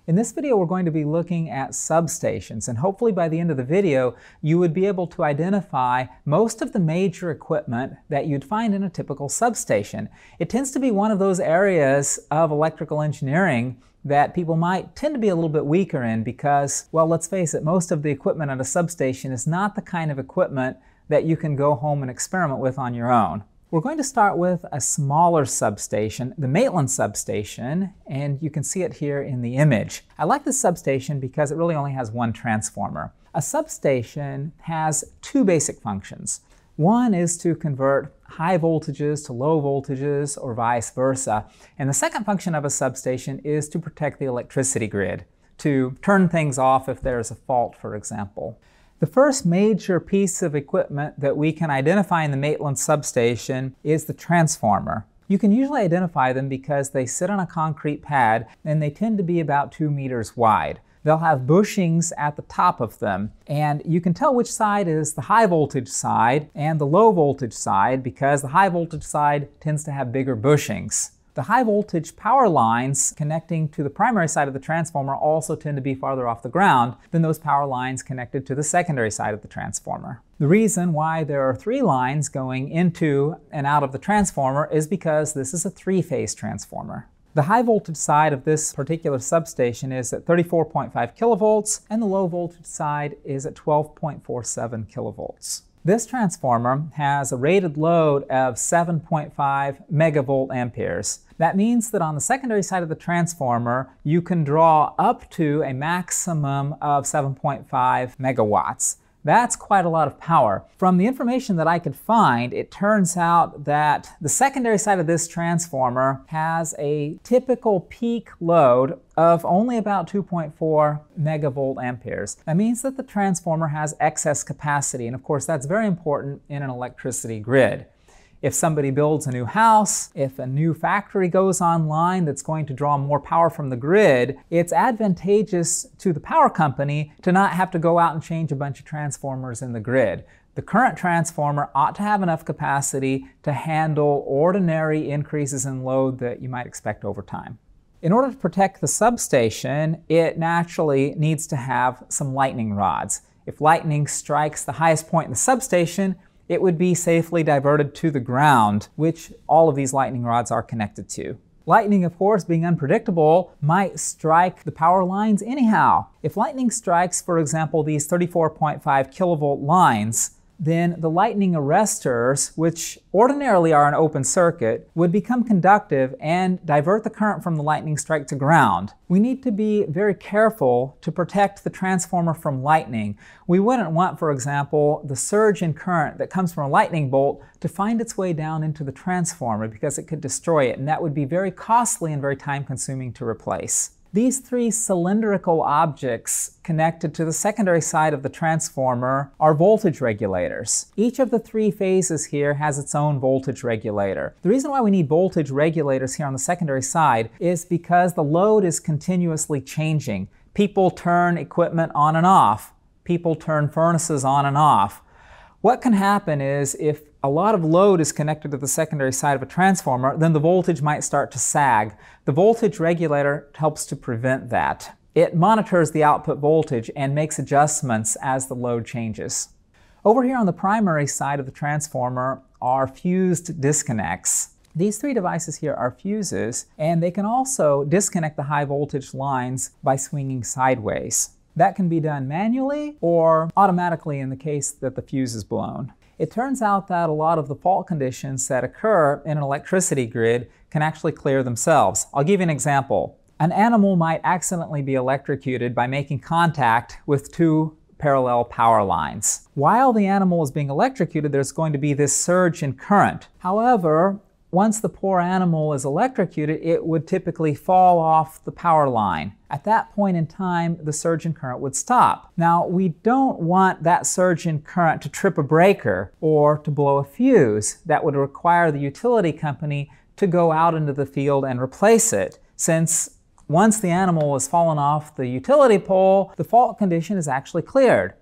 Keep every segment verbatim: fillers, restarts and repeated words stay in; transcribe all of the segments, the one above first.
In this video, we're going to be looking at substations, and hopefully by the end of the video, you would be able to identify most of the major equipment that you'd find in a typical substation. It tends to be one of those areas of electrical engineering that people might tend to be a little bit weaker in because, well, let's face it, most of the equipment at a substation is not the kind of equipment that you can go home and experiment with on your own. We're going to start with a smaller substation, the Maitland Substation, and you can see it here in the image. I like this substation because it really only has one transformer. A substation has two basic functions. One is to convert high voltages to low voltages or vice versa. And the second function of a substation is to protect the electricity grid, to turn things off if there's a fault, for example. The first major piece of equipment that we can identify in the Maitland Substation is the transformer. You can usually identify them because they sit on a concrete pad and they tend to be about two meters wide. They'll have bushings at the top of them, and you can tell which side is the high voltage side and the low voltage side because the high voltage side tends to have bigger bushings. The high voltage power lines connecting to the primary side of the transformer also tend to be farther off the ground than those power lines connected to the secondary side of the transformer. The reason why there are three lines going into and out of the transformer is because this is a three-phase transformer. The high voltage side of this particular substation is at thirty-four point five kilovolts and the low voltage side is at twelve point four seven kilovolts. This transformer has a rated load of seven point five megavolt amperes. That means that on the secondary side of the transformer, you can draw up to a maximum of seven point five megawatts. That's quite a lot of power. From the information that I could find, it turns out that the secondary side of this transformer has a typical peak load of only about two point four megavolt amperes. That means that the transformer has excess capacity, and of course that's very important in an electricity grid. If somebody builds a new house, if a new factory goes online that's going to draw more power from the grid, it's advantageous to the power company to not have to go out and change a bunch of transformers in the grid. The current transformer ought to have enough capacity to handle ordinary increases in load that you might expect over time. In order to protect the substation, it naturally needs to have some lightning rods. If lightning strikes the highest point in the substation, it would be safely diverted to the ground, which all of these lightning rods are connected to. Lightning, of course, being unpredictable, might strike the power lines anyhow. If lightning strikes, for example, these thirty-four point five kilovolt lines, then the lightning arresters, which ordinarily are an open circuit, would become conductive and divert the current from the lightning strike to ground. We need to be very careful to protect the transformer from lightning. We wouldn't want, for example, the surge in current that comes from a lightning bolt to find its way down into the transformer because it could destroy it, and that would be very costly and very time-consuming to replace. These three cylindrical objects connected to the secondary side of the transformer are voltage regulators. Each of the three phases here has its own voltage regulator. The reason why we need voltage regulators here on the secondary side is because the load is continuously changing. People turn equipment on and off. People turn furnaces on and off. What can happen is if a lot of load is connected to the secondary side of a transformer, then the voltage might start to sag. The voltage regulator helps to prevent that. It monitors the output voltage and makes adjustments as the load changes. Over here on the primary side of the transformer are fused disconnects. These three devices here are fuses, and they can also disconnect the high voltage lines by swinging sideways. That can be done manually or automatically in the case that the fuse is blown. It turns out that a lot of the fault conditions that occur in an electricity grid can actually clear themselves. I'll give you an example. An animal might accidentally be electrocuted by making contact with two parallel power lines. While the animal is being electrocuted, there's going to be this surge in current. However, once the poor animal is electrocuted, it would typically fall off the power line. At that point in time, the surge in current would stop. Now, we don't want that surge in current to trip a breaker or to blow a fuse. That would require the utility company to go out into the field and replace it, since once the animal has fallen off the utility pole, the fault condition is actually cleared.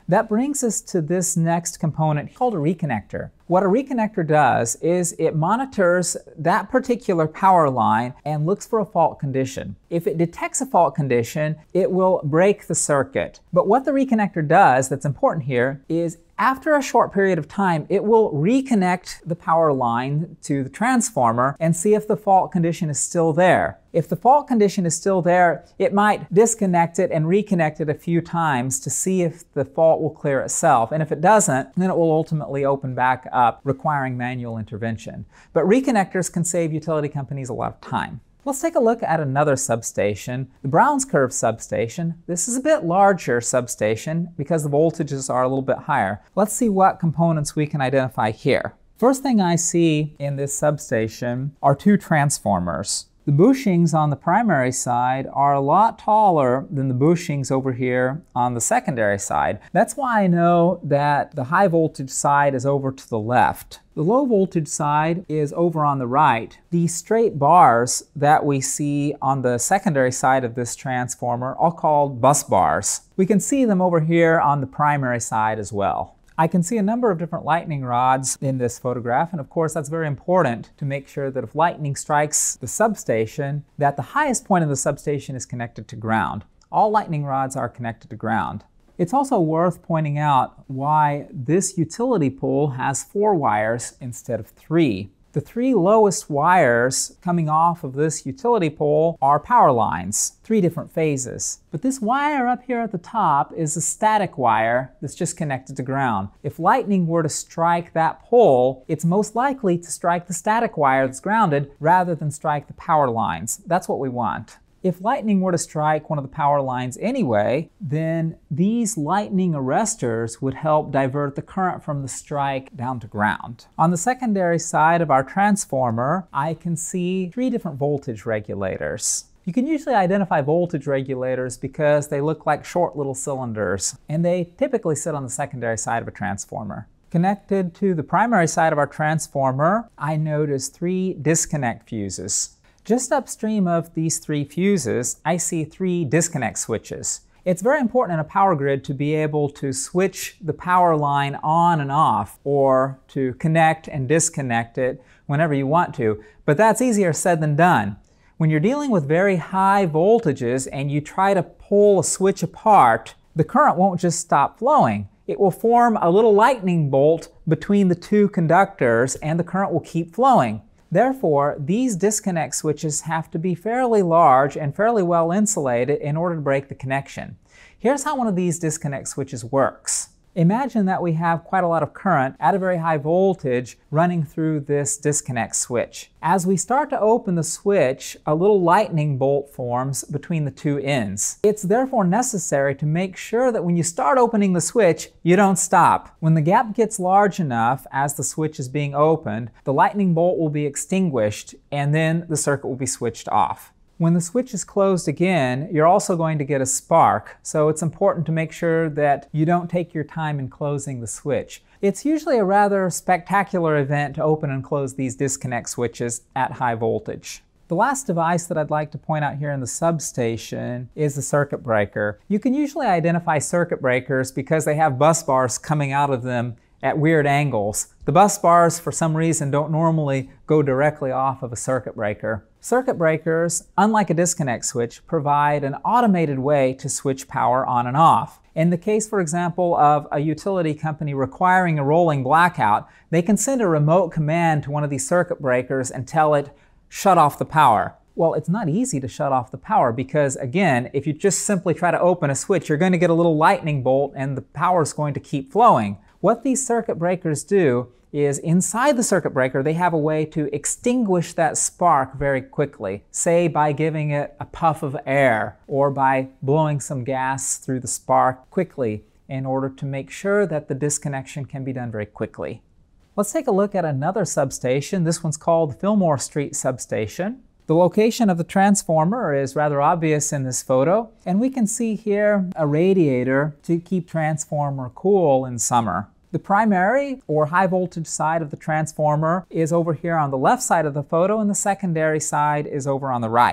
That brings us to this next component called a reconnector. What a reconnector does is it monitors that particular power line and looks for a fault condition. If it detects a fault condition, it will break the circuit. But what the reconnector does that's important here is after a short period of time, it will reconnect the power line to the transformer and see if the fault condition is still there. If the fault condition is still there, it might disconnect it and reconnect it a few times to see if the fault will clear itself. And if it doesn't, then it will ultimately open back up, requiring manual intervention. But reconnectors can save utility companies a lot of time. Let's take a look at another substation, the Browns Curve substation. This is a bit larger substation because the voltages are a little bit higher. Let's see what components we can identify here. First thing I see in this substation are two transformers. The bushings on the primary side are a lot taller than the bushings over here on the secondary side. That's why I know that the high voltage side is over to the left. The low voltage side is over on the right. These straight bars that we see on the secondary side of this transformer are called bus bars. We can see them over here on the primary side as well. I can see a number of different lightning rods in this photograph, and of course that's very important to make sure that if lightning strikes the substation, that the highest point of the substation is connected to ground. All lightning rods are connected to ground. It's also worth pointing out why this utility pole has four wires instead of three. The three lowest wires coming off of this utility pole are power lines, three different phases. But this wire up here at the top is a static wire that's just connected to ground. If lightning were to strike that pole, it's most likely to strike the static wire that's grounded rather than strike the power lines. That's what we want. If lightning were to strike one of the power lines anyway, then these lightning arresters would help divert the current from the strike down to ground. On the secondary side of our transformer, I can see three different voltage regulators. You can usually identify voltage regulators because they look like short little cylinders, and they typically sit on the secondary side of a transformer. Connected to the primary side of our transformer, I notice three disconnect fuses. Just upstream of these three fuses, I see three disconnect switches. It's very important in a power grid to be able to switch the power line on and off, or to connect and disconnect it whenever you want to, but that's easier said than done. When you're dealing with very high voltages and you try to pull a switch apart, the current won't just stop flowing. It will form a little lightning bolt between the two conductors and the current will keep flowing. Therefore, these disconnect switches have to be fairly large and fairly well insulated in order to break the connection. Here's how one of these disconnect switches works. Imagine that we have quite a lot of current at a very high voltage running through this disconnect switch. As we start to open the switch, a little lightning bolt forms between the two ends. It's therefore necessary to make sure that when you start opening the switch, you don't stop. When the gap gets large enough as the switch is being opened, the lightning bolt will be extinguished and then the circuit will be switched off. When the switch is closed again, you're also going to get a spark, so it's important to make sure that you don't take your time in closing the switch. It's usually a rather spectacular event to open and close these disconnect switches at high voltage. The last device that I'd like to point out here in the substation is the circuit breaker. You can usually identify circuit breakers because they have bus bars coming out of them at weird angles. The bus bars, for some reason, don't normally go directly off of a circuit breaker. Circuit breakers, unlike a disconnect switch, provide an automated way to switch power on and off. In the case, for example, of a utility company requiring a rolling blackout, they can send a remote command to one of these circuit breakers and tell it, shut off the power. Well, it's not easy to shut off the power because, again, if you just simply try to open a switch, you're going to get a little lightning bolt and the power is going to keep flowing. What these circuit breakers do is inside the circuit breaker, they have a way to extinguish that spark very quickly, say by giving it a puff of air or by blowing some gas through the spark quickly in order to make sure that the disconnection can be done very quickly. Let's take a look at another substation. This one's called Fillmore Street Substation. The location of the transformer is rather obvious in this photo, and we can see here a radiator to keep transformer cool in summer. The primary or high voltage side of the transformer is over here on the left side of the photo, and the secondary side is over on the right.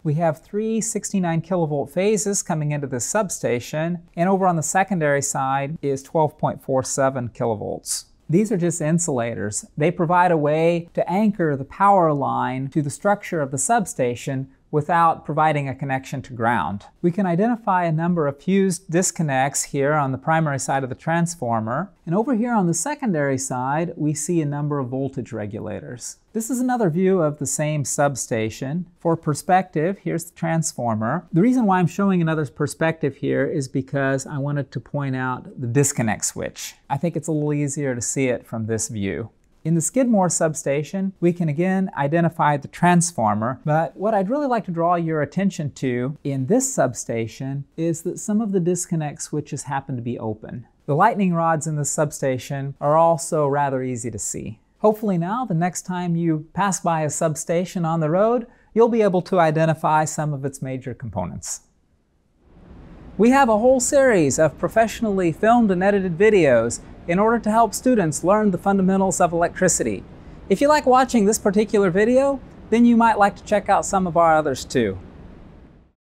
We have three sixty-nine kilovolt phases coming into this substation, and over on the secondary side is twelve point four seven kilovolts. These are just insulators. They provide a way to anchor the power line to the structure of the substation without providing a connection to ground. We can identify a number of fused disconnects here on the primary side of the transformer, and over here on the secondary side we see a number of voltage regulators. This is another view of the same substation. For perspective, here's the transformer. The reason why I'm showing another perspective here is because I wanted to point out the disconnect switch. I think it's a little easier to see it from this view. In the Skidmore substation, we can again identify the transformer, but what I'd really like to draw your attention to in this substation is that some of the disconnect switches happen to be open. The lightning rods in the substation are also rather easy to see. Hopefully now, the next time you pass by a substation on the road, you'll be able to identify some of its major components. We have a whole series of professionally filmed and edited videos in order to help students learn the fundamentals of electricity. If you like watching this particular video, then you might like to check out some of our others too.